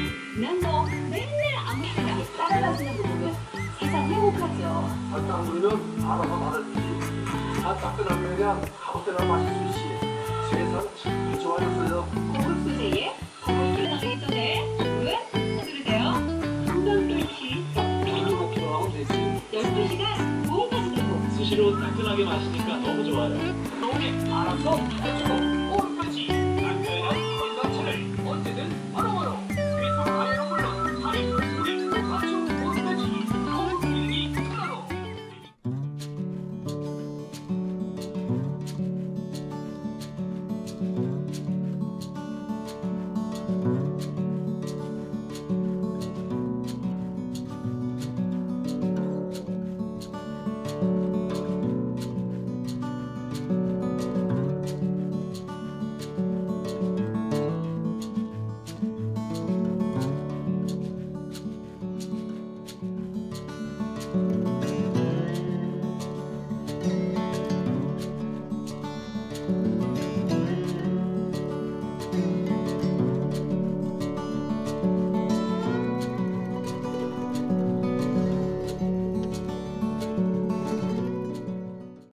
난 뭐 맨날 아무 생각이 따라가시는 거 보면 세상 행복하죠. 닭당구이는 알아서 말했지. 다 따끈하면 그냥 아무 때나 마실 수 있지. 세상 참 좋아졌어요. 고급수제에 고급술 나가기 전에 왜 들으세요? 한번 뚫기 오늘 먹기로 하면 되지. 12시간 모험까지 들고 수시로 따끈하게 마시니까 너무 좋아요. 알았어.